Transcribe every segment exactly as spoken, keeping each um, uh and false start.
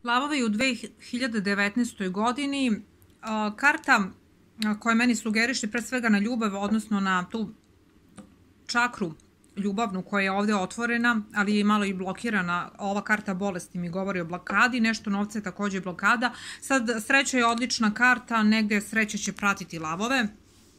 Lavovi u dve hiljade devetnaestoj godini, karta koja meni sugeriše pre svega na ljubav, odnosno na tu čakru ljubavnu koja je ovde otvorena, ali je malo i blokirana. Ova karta bolesti mi govori o blokadi, nešto novca je takođe blokada. Sad, sreća je odlična karta, negde sreća će pratiti lavove,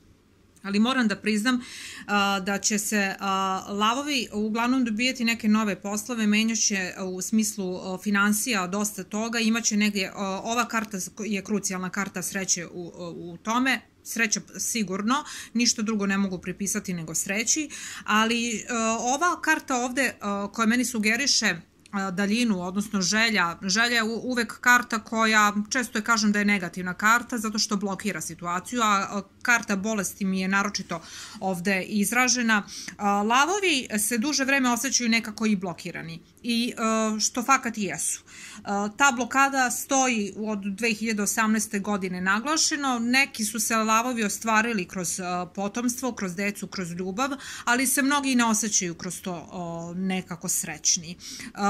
ali moram da priznam da će se lavovi uglavnom dobijati neke nove poslove, menjaće u smislu finansija dosta toga, imaće negdje, ova karta je krucijalna karta sreće u, u tome, sreća sigurno, ništa drugo ne mogu pripisati nego sreći, ali ova karta ovde koja meni sugeriše daljinu, odnosno želja. Želja je uvek karta koja, često je kažem da je negativna karta, zato što blokira situaciju, a karta bolesti mi je naročito ovde izražena. Lavovi se duže vreme osjećaju nekako i blokirani, i što fakat i jesu. Ta blokada stoji od dve hiljade osamnaeste. godine naglašeno, neki su se lavovi ostvarili kroz potomstvo, kroz decu, kroz ljubav, ali se mnogi ne osjećaju kroz to nekako srećni.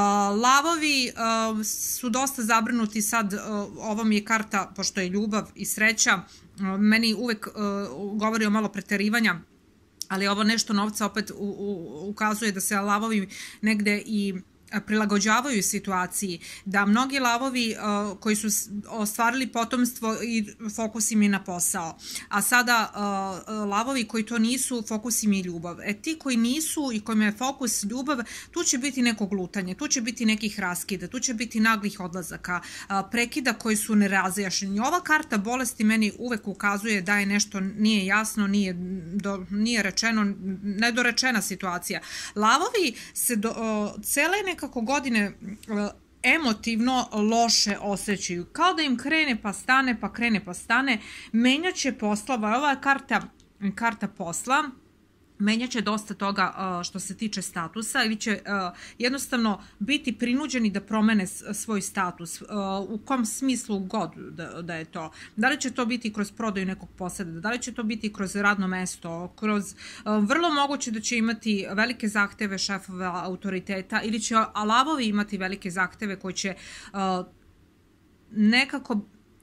Lavovi su dosta zabrinuti sad, ovo mi je karta, pošto je ljubav i sreća, meni uvek govori o malo preterivanja, ali ovo nešto novca opet ukazuje da se lavovi negde i prilagođavaju situaciji, da mnogi lavovi koji su ostvarili potomstvo i fokus im je na posao, a sada lavovi koji to nisu, fokus im je ljubav. E ti koji nisu i kojima je fokus ljubav, tu će biti neko glutanje, tu će biti nekih raskida, tu će biti naglih odlazaka, prekida koji su nerazjašnjeni. Ova karta bolesti meni uvek ukazuje da je nešto nije jasno, nije, do, nije rečeno, nedorečena situacija. Lavovi se do, cele nekako godine emotivno loše osjećaju. Kao da im krene pa stane, pa krene pa stane. Menjaće poslova. Ova je karta, karta posla. Menjaće dosta toga što se tiče statusa ili će jednostavno biti prinuđeni da promene svoj status. U kom smislu god da je to. Da li će to biti kroz prodaju nekog poseda, da li će to biti kroz radno mesto, kroz vrlo moguće da će imati velike zahteve šefova autoriteta ili će lavovi imati velike zahteve koji će nekako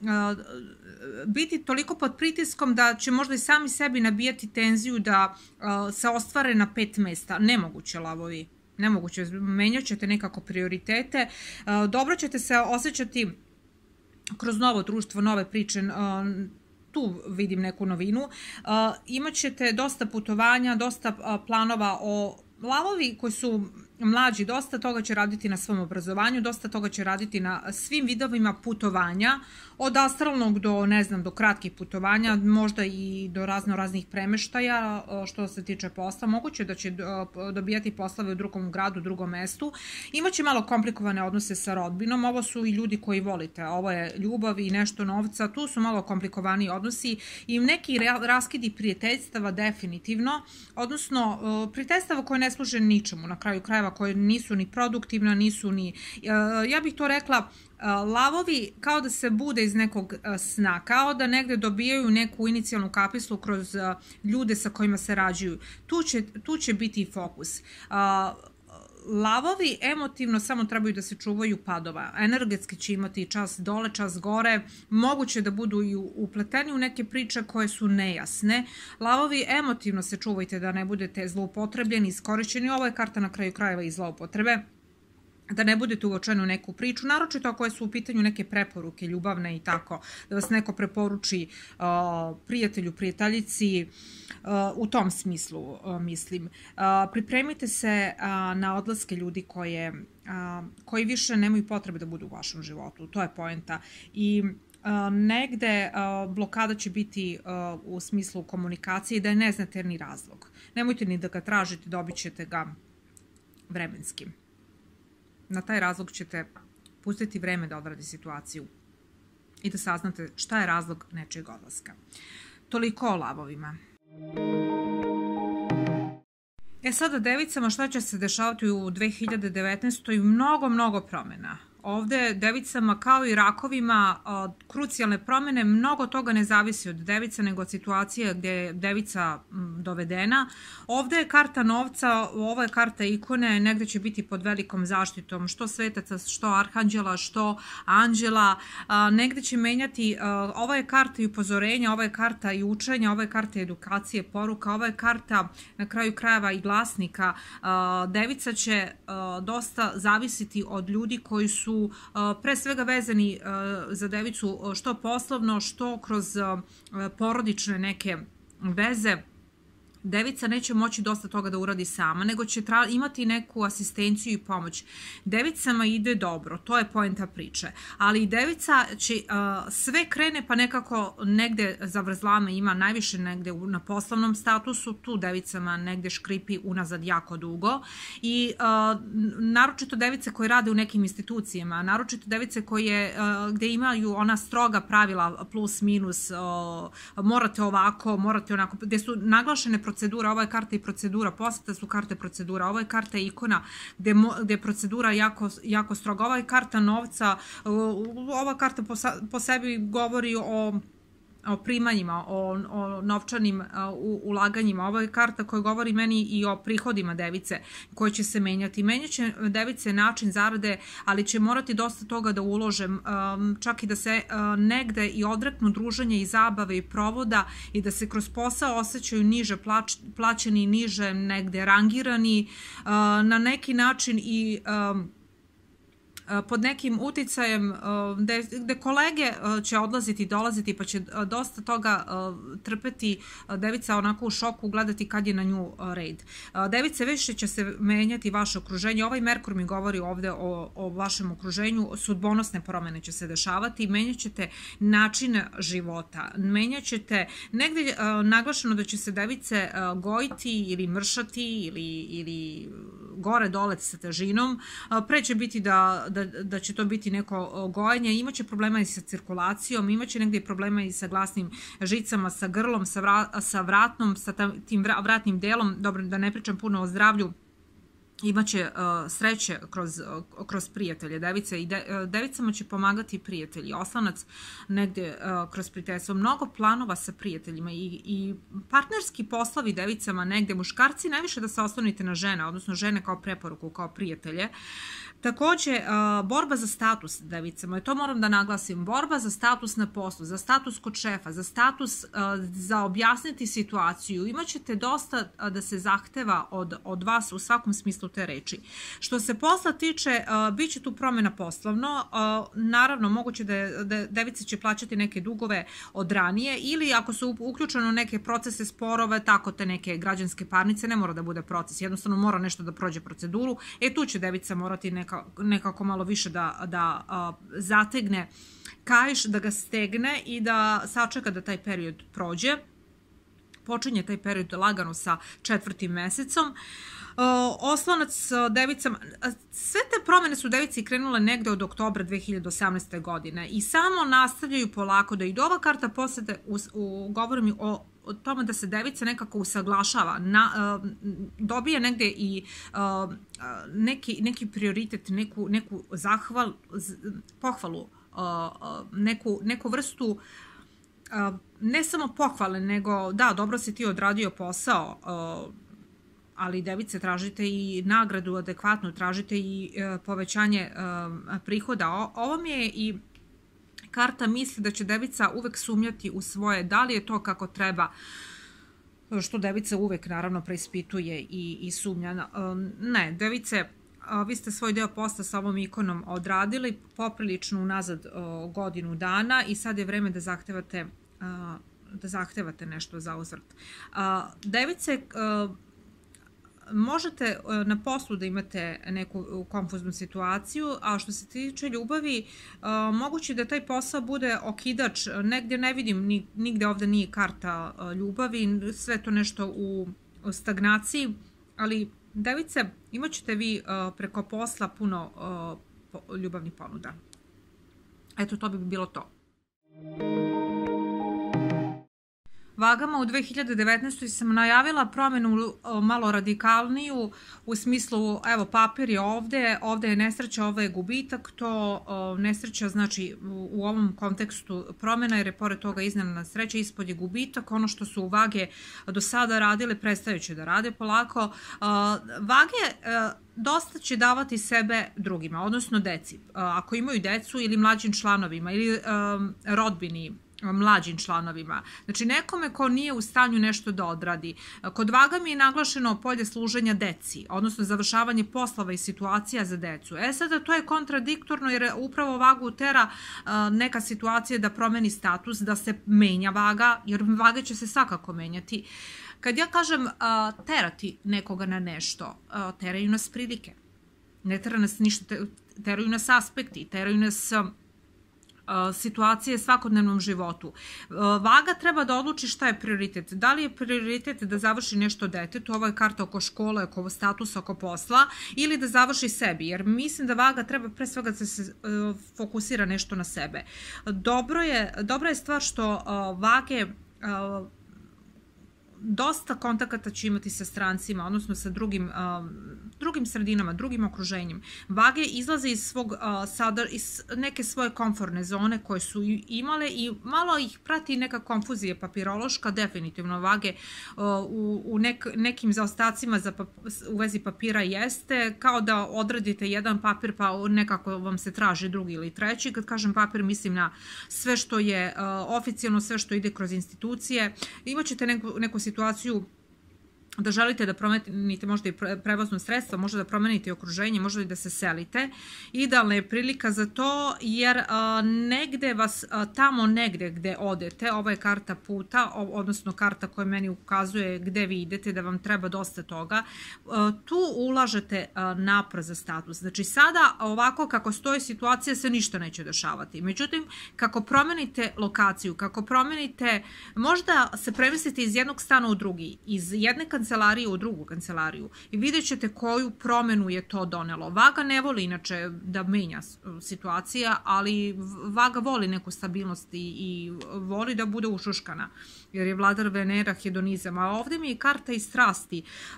biti toliko pod pritiskom da će možda i sami sebi nabijati tenziju da se ostvare na pet mesta. Nemoguće, lavovi. Nemoguće. Menjat ćete nekako prioritete. Dobro ćete se osjećati kroz novo društvo, nove priče. Tu vidim neku novinu. Imaćete dosta putovanja, dosta planova o lavovi koji su mlađi, dosta toga će raditi na svom obrazovanju, dosta toga će raditi na svim vidovima putovanja, od astralnog do, ne znam, do kratkih putovanja, možda i do razno raznih premeštaja što se tiče posla. Moguće da će dobijati poslove u drugom gradu, u drugom mestu. Imaće malo komplikovane odnose sa rodbinom, ovo su i ljudi koji volite, ovo je ljubav i nešto novca, tu su malo komplikovani odnosi i neki raskidi prijateljstava definitivno, odnosno prijateljstava koje ne služe ničemu, na kraju krajeva koje nisu ni produktivna, nisu ni, ja bih to rekla, lavovi kao da se bude iz nekog sna, kao da negde dobijaju neku inicijalnu kapislu kroz ljude sa kojima se rađuju. Tu će, tu će biti fokus. Lavovi emotivno samo trebaju da se čuvaju padova. Energetski će imati čas dole, čas gore. Moguće da budu i upleteni u neke priče koje su nejasne. Lavovi emotivno se čuvajte da ne budete zloupotrebljeni, iskorišćeni. Ovo je karta na kraju krajeva i zloupotrebe. Da ne budete uvočeni u neku priču, naročito ako su u pitanju neke preporuke, ljubavne i tako, da vas neko preporuči uh, prijatelju, prijateljici, uh, u tom smislu uh, mislim. Uh, pripremite se uh, na odlaske ljudi koje, uh, koji više nemaju potrebe da budu u vašem životu, to je poenta. I uh, negde uh, blokada će biti uh, u smislu komunikacije i da je ne znate ni razlog. Nemojte ni da ga tražite, dobit ćete ga vremenski. Na taj razlog ćete pustiti vreme da odradi situaciju i da saznate šta je razlog nečijeg odlaska. Toliko o lavovima. E sada devicama šta će se dešavati u dve hiljade devetnaestoj. Mnogo, mnogo promjena. ovde devicama kao i rakovima krucijalne promene, mnogo toga ne zavisi od devica nego od situacije gde je devica dovedena. Ovde je karta novca, ovo je karta ikone, negde će biti pod velikom zaštitom što svetaca, što arhanđela, što anđela, negde će menjati, ovo je karta i upozorenja, ovo je karta i učenja, ovo je karta edukacije, poruka, ovo je karta na kraju krajeva i glasnika. Devica će dosta zavisiti od ljudi koji su pre svega vezani za devicu što poslovno, što kroz porodične neke veze. Devica neće moći dosta toga da uradi sama, nego će imati neku asistenciju i pomoć. Devicama ide dobro, to je poenta priče, ali i devica će sve krene pa nekako negde zavrzlame, ima najviše negde na poslovnom statusu, tu devicama negde škripi unazad jako dugo i naročito device koje rade u nekim institucijama, naročito device koje gde imaju ona stroga pravila plus minus, morate ovako, morate onako, gde su naglašene procedure. Ovo je karta i procedura, posete su karte procedura, ovo je karta ikona gde je procedura jako stroga, ovo je karta novca, ova karta po sebi govori o o primanjima, o novčanim ulaganjima. Ovo je karta koja govori meni i o prihodima device koje će se menjati. Menjaće device način zarade, ali će morati dosta toga da ulože, čak i da se negde i odreknu druženja i zabave i provoda i da se kroz posao osjećaju niže plaćeni, niže negde rangirani, na neki način i pod nekim uticajem gde kolege će odlaziti i dolaziti pa će dosta toga trpeti devica onako u šoku gledati kad je na nju red. Device više će se menjati vaše okruženje. Ovaj Merkur mi govori ovde o vašem okruženju. Sudbonosne promene će se dešavati. Menjat ćete način života. Menjat ćete negde naglašeno da će se device gojiti ili mršati ili gore dole sa težinom. Pre će biti da da će to biti neko gojenje, imaće problema i sa cirkulacijom, imaće negdje problema i sa glasnim žicama, sa grlom, sa vratnom, sa tim vratnim delom, dobro da ne pričam puno o zdravlju, imaće sreće kroz prijatelje device i devicama će pomagati prijatelji, oslanac negde kroz prijateljstvo, mnogo planova sa prijateljima i partnerski poslovi devicama negde, muškarci najviše da se oslonite na žene, odnosno žene kao preporuku, kao prijatelje. Takođe, borba za status devicama, i to moram da naglasim, borba za status na poslu, za status kod šefa, za status za objasniti situaciju, imaćete dosta da se zahteva od vas u svakom smislu te reči. Što se posla tiče, bit će tu promjena poslovno, naravno moguće da device će plaćati neke dugove od ranije ili ako su uključene u neke procese sporove, tako te neke građanske parnice, ne mora da bude proces, jednostavno mora nešto da prođe proceduru, e tu će devica morati nekako malo više da zategne kaiš, da ga stegne i da sačeka da taj period prođe. Počinje taj period lagano sa četvrtim mesecom. Oslonac devicama, sve te promene su devici krenule negde od oktobra dve hiljade osamnaeste. godine i samo nastavljaju polako da i ova karta posete, govorim o o tome da se devica nekako usaglašava, dobije negde i neki prioritet, neku zahval, pohvalu, neku vrstu ne samo pohvale, nego da, dobro si ti odradio posao, ali device tražite i nagradu adekvatnu, tražite i povećanje prihoda. Ovo mi je i karta misli da će devica uvek sumnjati u svoje, da li je to kako treba, što devica uvek naravno preispituje i sumnja. Ne, device, vi ste svoj deo posla sa ovom ikonom odradili poprilično unazad godinu dana i sad je vreme da zahtevate da zahtevate nešto za uzvrat. Device, možete na poslu da imate neku konfuznu situaciju, a što se tiče ljubavi, moguće da taj posao bude okidač, negdje ne vidim, nigde ovde nije karta ljubavi, sve to nešto u stagnaciji, ali device, imat ćete vi preko posla puno ljubavnih ponuda. Eto, to bi bilo to. Vagama u dve hiljade devetnaestoj sam najavila promenu malo radikalniju u smislu, evo papir je ovde, ovde je nesreća, ovo je gubitak, to nesreća znači u ovom kontekstu promena jer je pored toga iznenadna sreća, ispod je gubitak, ono što su vage do sada radile prestajuće da rade polako. Vage dosta će davati sebe drugima, odnosno deci. Ako imaju decu ili mlađim članovima ili rodbini, mlađim članovima. Znači nekome ko nije u stanju nešto da odradi. Kod vaga mi je naglašeno polje služenja deci, odnosno završavanje poslova i situacija za decu. E sada to je kontradiktorno jer upravo vagu tera neka situacija da promeni status, da se menja vaga, jer vaga će se svakako menjati. Kad ja kažem terati nekoga na nešto, teraju nas prilike. Ne tera nas ništa, teraju nas aspekti, teraju nas situacije u svakodnevnom životu. Vaga treba da odluči šta je prioritet. Da li je prioritet da završi nešto detetu, ovo je karta oko škole, oko statusa, oko posla, ili da završi sebi, jer mislim da vaga treba pre svega da se fokusira nešto na sebe. Dobro je, dobra je stvar što vage dosta kontakata će imati sa strancima, odnosno sa drugim, drugim sredinama, drugim okruženjem. Vage izlaze iz, svog, iz neke svoje komfortne zone koje su imale i malo ih prati neka konfuzija papirološka, definitivno vage u, u nek, nekim zaostacima za pap, u vezi papira jeste, kao da odradite jedan papir pa nekako vam se traži drugi ili treći. Kad kažem papir mislim na sve što je oficijalno, sve što ide kroz institucije. Imaćete neku, neku situaciju situaciju da želite da promenite možda i prevozno sredstvo, možda da promenite okruženje, možda i da se selite. Idealna je prilika za to jer a, negde vas, a, tamo negde gde odete, ovo je karta puta, odnosno karta koja meni ukazuje gde vi idete, da vam treba dosta toga, a, tu ulažete a, napor za status. Znači sada ovako kako stoji situacija se ništa neće dešavati. Međutim, kako promenite lokaciju, kako promenite, možda se premestite iz jednog stana u drugi, iz jedne kancelariju u drugu kancelariju i vidjet ćete koju promenu je to donelo. Vaga ne voli inače da menja situacija, ali vaga voli neku stabilnost i, i voli da bude ušuškana, jer je vladar Venera hedonizam. A ovdje mi je karta i strasti.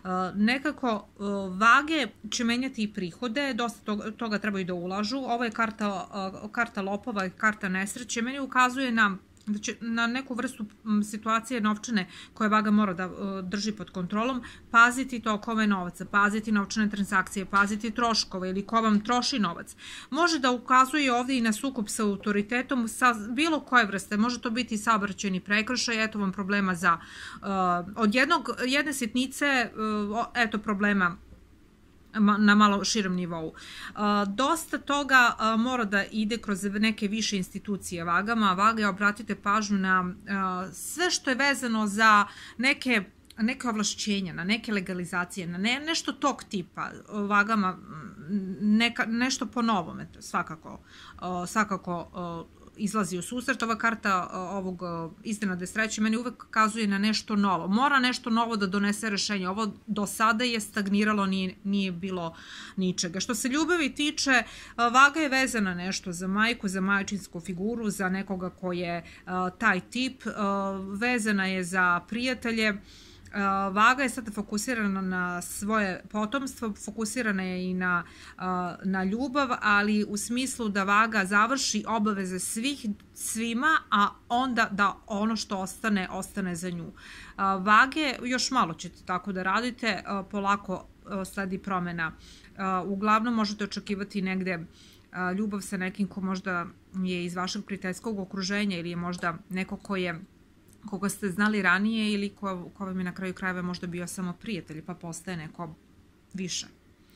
Nekako vage će menjati i prihode, dosta toga, toga trebaju da ulažu. Ovo je karta, karta lopova, karta nesreće. Meni ukazuje na da će na neku vrstu situacije novčane koje vaga mora da drži pod kontrolom, paziti tokove novaca, paziti novčane transakcije, paziti troškove ili ko vam troši novac. Može da ukazuje ovdje i na sukob sa autoritetom sa bilo koje vrste, može to biti saobraćajni prekršaj, eto vam problema za uh, od jednog, jedne sitnice, uh, eto problema na malo širem nivou. Dosta toga mora da ide kroz neke više institucije vagama. Vage, obratite pažnju na sve što je vezano za neke neke ovlašćenja, na neke legalizacije, na ne, nešto tog tipa vagama, neka, nešto po novome svakako, svakako izlazi u susret. Ova karta ovog iznenadne sreće meni uvek kazuje na nešto novo. Mora nešto novo da donese rešenje. Ovo do sada je stagniralo, nije, nije bilo ničega. Što se ljubavi tiče, vaga je vezana nešto za majku, za majčinsku figuru, za nekoga ko je taj tip. Vezana je za prijatelje. Vaga je sada fokusirana na svoje potomstvo, fokusirana je i na, na ljubav, ali u smislu da vaga završi obaveze svih, svima, a onda da ono što ostane, ostane za nju. Vage, još malo ćete tako da radite, polako sledi promena. Uglavnom možete očekivati negde ljubav sa nekim ko možda je iz vašeg prijateljskog okruženja ili je možda neko ko je koga ste znali ranije ili ko, ko vam je na kraju krajeva možda bio samo prijatelj pa postaje neko više.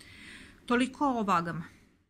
Toliko o vagama.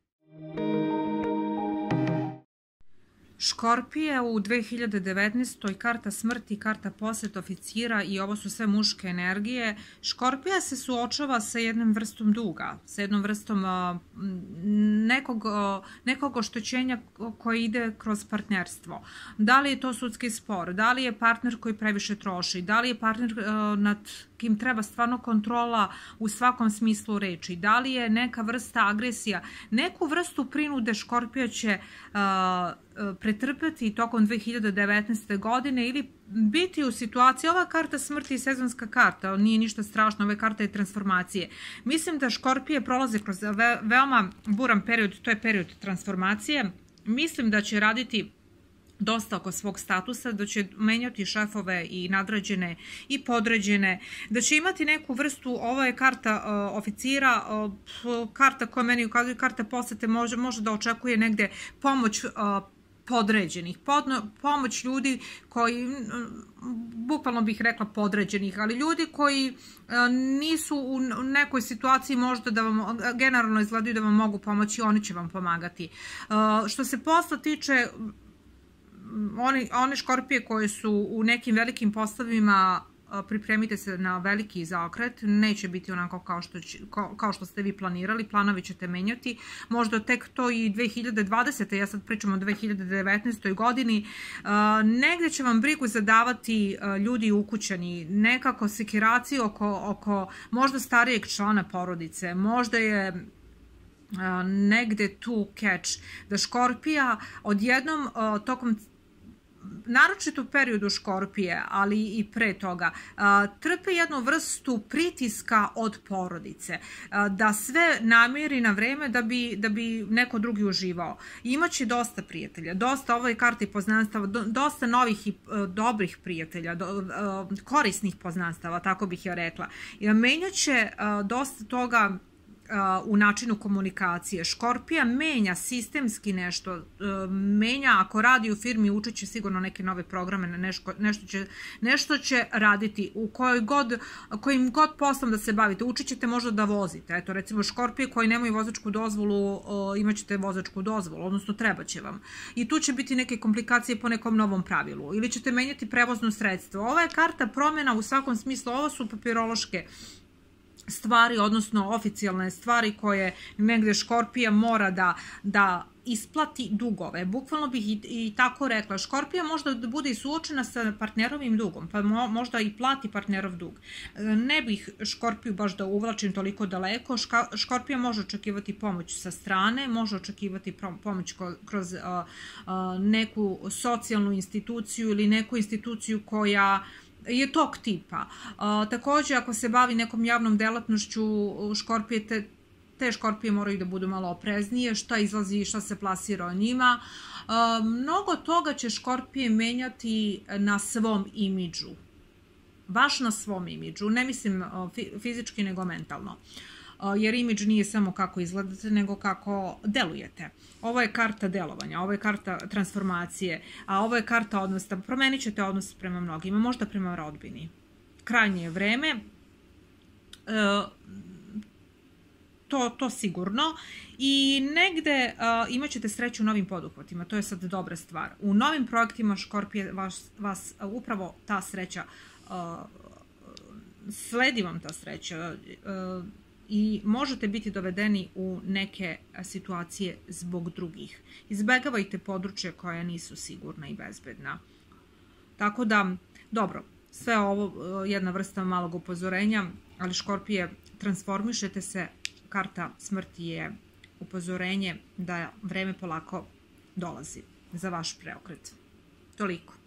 Škorpije u dve hiljade devetnaestoj karta smrti, karta posjet oficira i ovo su sve muške energije. Škorpija se suočava sa jednom vrstom duga, sa jednom vrstom uh, nekog, uh, nekog oštećenja koje ide kroz partnerstvo. Da li je to sudski spor, da li je partner koji previše troši, da li je partner uh, nad kim treba stvarno kontrola u svakom smislu reči, da li je neka vrsta agresija, neku vrstu prinude Škorpija će uh, pretrpeti tokom dve hiljade devetnaeste. godine ili biti u situaciji, ova karta smrti je sezonska karta, nije ništa strašno, ova karta je transformacije. Mislim da škorpije prolaze kroz veoma buran period, to je period transformacije. Mislim da će raditi dosta oko svog statusa, da će menjati šefove i nadređene i podređene, da će imati neku vrstu, ovo je karta uh, oficira, uh, karta koja meni ukazuje, karta posete, može, može da očekuje negde pomoć uh, podređenih, Podno, pomoć ljudi koji, bukvalno bih rekla podređenih, ali ljudi koji nisu u nekoj situaciji možda da vam, generalno izgledaju da vam mogu pomoći, oni će vam pomagati. Što se posla tiče, oni, one škorpije koje su u nekim velikim poslovima, pripremite se na veliki zaokret, neće biti onako kao što, će, kao što ste vi planirali, planovi ćete menjati, možda tek to i dve hiljade dvadesete. ja sad pričam o dve hiljade devetnaestoj godini, negde će vam brigu zadavati ljudi ukućani, nekako sekiraciju oko, oko možda starijeg člana porodice, možda je negde tu catch, da škorpija odjednom tokom naročito u periodu škorpije, ali i pre toga, trpe jednu vrstu pritiska od porodice, da sve namiri na vreme da bi, da bi neko drugi uživao. Imaće dosta prijatelja, dosta ovoj karti poznanstava, dosta novih i dobrih prijatelja, korisnih poznanstava, tako bih ja rekla. Menjaće dosta toga u načinu komunikacije. Škorpija menja sistemski nešto, menja, ako radi u firmi, učit će sigurno neke nove programe, nešto, nešto, će, nešto će raditi, u kojoj god, kojim god poslom da se bavite, učit ćete možda da vozite. Eto, recimo škorpije koji nemaju vozačku dozvolu, imat ćete vozačku dozvolu, odnosno treba će vam. I tu će biti neke komplikacije po nekom novom pravilu. Ili ćete menjati prevozno sredstvo. Ova je karta promjena u svakom smislu, ovo su papirološke stvari, odnosno oficijalne stvari koje negde škorpija mora da, da isplati dugove. Bukvalno bih i, i tako rekla. Škorpija možda da bude i suočena sa partnerovim dugom, pa mo, možda i plati partnerov dug. Ne bih škorpiju baš da uvlačim toliko daleko. Ška, škorpija može očekivati pomoć sa strane, može očekivati pomoć kroz a, a, neku socijalnu instituciju ili neku instituciju koja je tog tipa. Također, ako se bavi nekom javnom delatnošću, škorpije, te, te škorpije moraju da budu malo opreznije, šta izlazi i šta se plasira o njima. Mnogo toga će škorpije menjati na svom imidžu. Baš na svom imidžu. Ne mislim fizički, nego mentalno. Jer imidž nije samo kako izgledate, nego kako delujete. Ovo je karta delovanja, ovo je karta transformacije, a ovo je karta odnosa. Promenit ćete odnos prema mnogima, možda prema rodbini. Krajnje je vreme, to, to sigurno. I negde imat ćete sreću u novim poduhvatima, to je sad dobra stvar. U novim projektima škorpije vas, vas upravo ta sreća, sledi vam ta sreća, i možete biti dovedeni u neke situacije zbog drugih. Izbegavajte područje koja nisu sigurna i bezbedna. Tako da, dobro, sve ovo jedna vrsta malog upozorenja, ali škorpije, transformišete se, karta smrti je upozorenje da vreme polako dolazi za vaš preokret. Toliko.